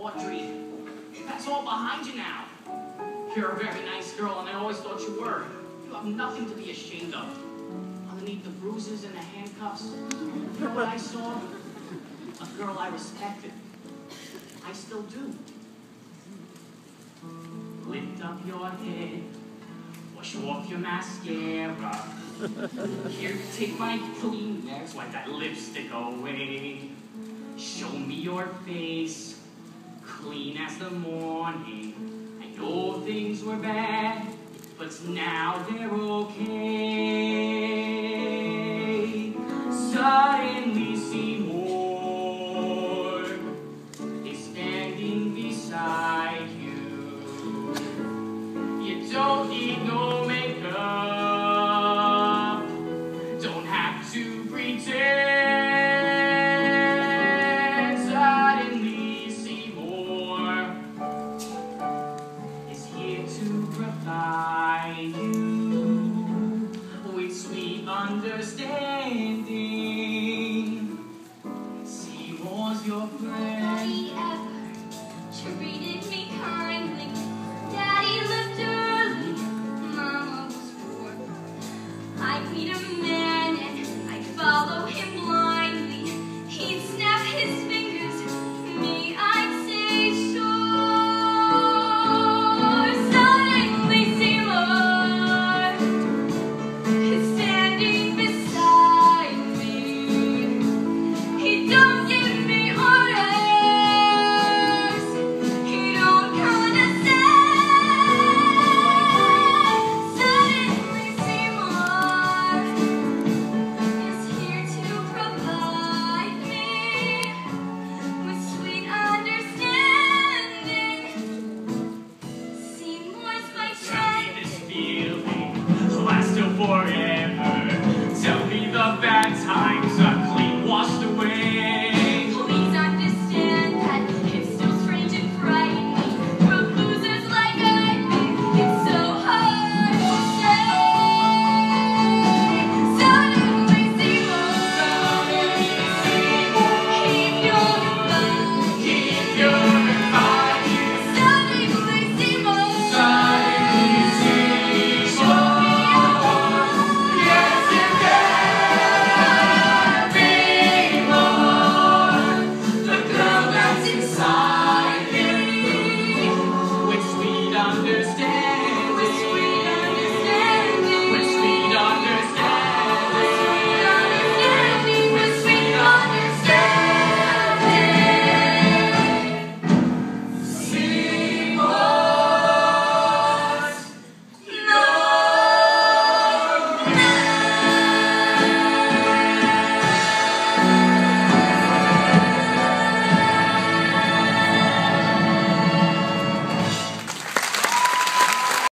Audrey, that's all behind you now. You're a very nice girl, and I always thought you were. You have nothing to be ashamed of. Underneath the bruises and the handcuffs, you know what I saw? A girl I respected. I still do. Lift up your head, wash off your mascara. Here, take my Kleenex, wipe that lipstick away. Show me your face, clean as the morning. I know things were bad, but now they're okay.